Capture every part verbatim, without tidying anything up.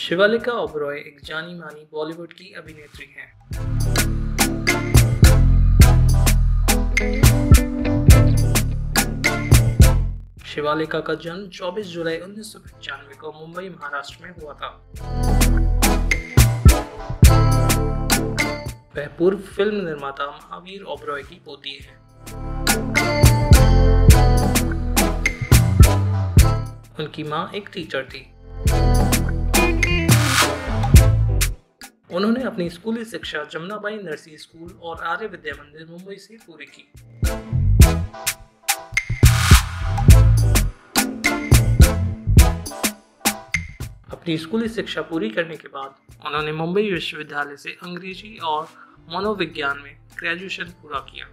शिवालिका ओबरॉय एक जानी मानी बॉलीवुड की अभिनेत्री हैं। शिवालिका का जन्म चौबीस जुलाई उन्नीस सौ पचानवे को मुंबई, महाराष्ट्र में हुआ था। वह पूर्व फिल्म निर्माता महावीर ओबरॉय की पोती है। उनकी मां एक टीचर थी। उन्होंने अपनी स्कूली शिक्षा जमुनाबाई नरसी स्कूल और आर्य विद्या मंदिर, मुंबई से पूरी की। अपनी स्कूली शिक्षा पूरी करने के बाद उन्होंने मुंबई विश्वविद्यालय से अंग्रेजी और मनोविज्ञान में ग्रेजुएशन पूरा किया।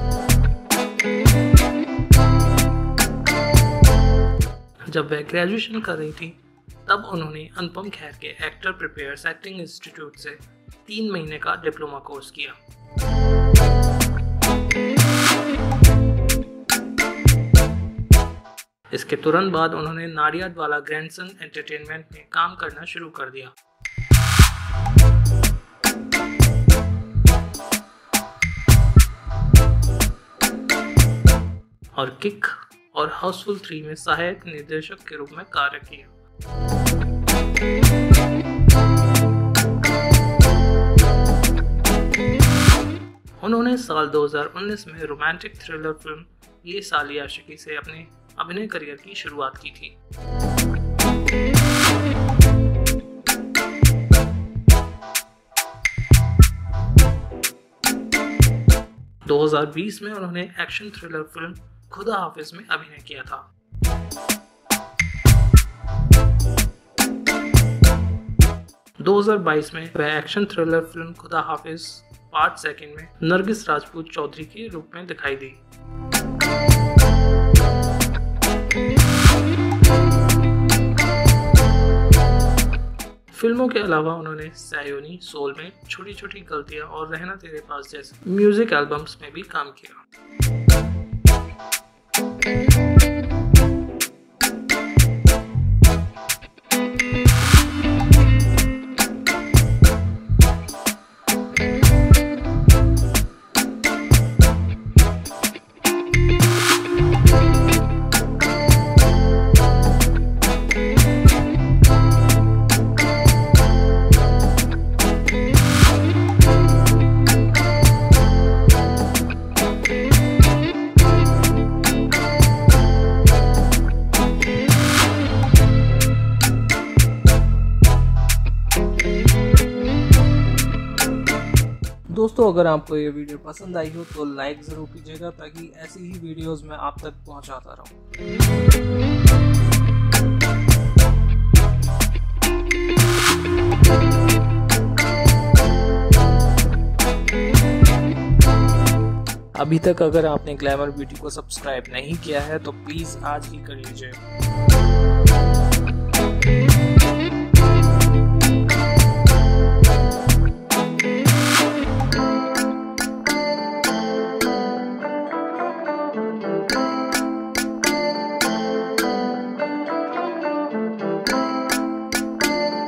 जब वह ग्रेजुएशन कर रही थी तब उन्होंने अनुपम खेर के एक्टर प्रिपेयर्स एक्टिंग इंस्टीट्यूट से तीन महीने का डिप्लोमा कोर्स किया। इसके तुरंत बाद उन्होंने नाडियाडवाला ग्रैंडसन एंटरटेनमेंट में काम करना शुरू कर दिया। और किक और हाउसफुल थ्री में सहायक निर्देशक के रूप में कार्य किया। उन्होंने साल दो हज़ार उन्नीस में रोमांटिक थ्रिलर फिल्म ये साली आशिकी से अपने अभिनय करियर की शुरुआत की थी। दो हज़ार बीस में उन्होंने एक्शन थ्रिलर फिल्म खुदा हाफिज में अभिनय किया था। दो हज़ार बाईस में वह एक्शन थ्रिलर फिल्म खुदा हाफिज पार्ट सेकंड में नरगिस राजपूत चौधरी के रूप में दिखाई दी। फिल्मों के अलावा उन्होंने सयोनी, सोल में, छोटी छोटी गलतियां और रहना तेरे पास जैसे म्यूजिक एल्बम्स में भी काम किया। दोस्तों, अगर आपको ये वीडियो पसंद आई हो तो लाइक ज़रूर कीजिएगा ताकि ऐसी ही वीडियोस मैं आप तक पहुंचाता रहूं। अभी तक अगर आपने ग्लैमर ब्यूटी को सब्सक्राइब नहीं किया है तो प्लीज़ आज ही कर लीजिए।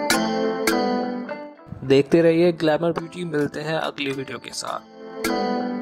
देखते रहिए ग्लैमर ब्यूटी। मिलते हैं अगली वीडियो के साथ।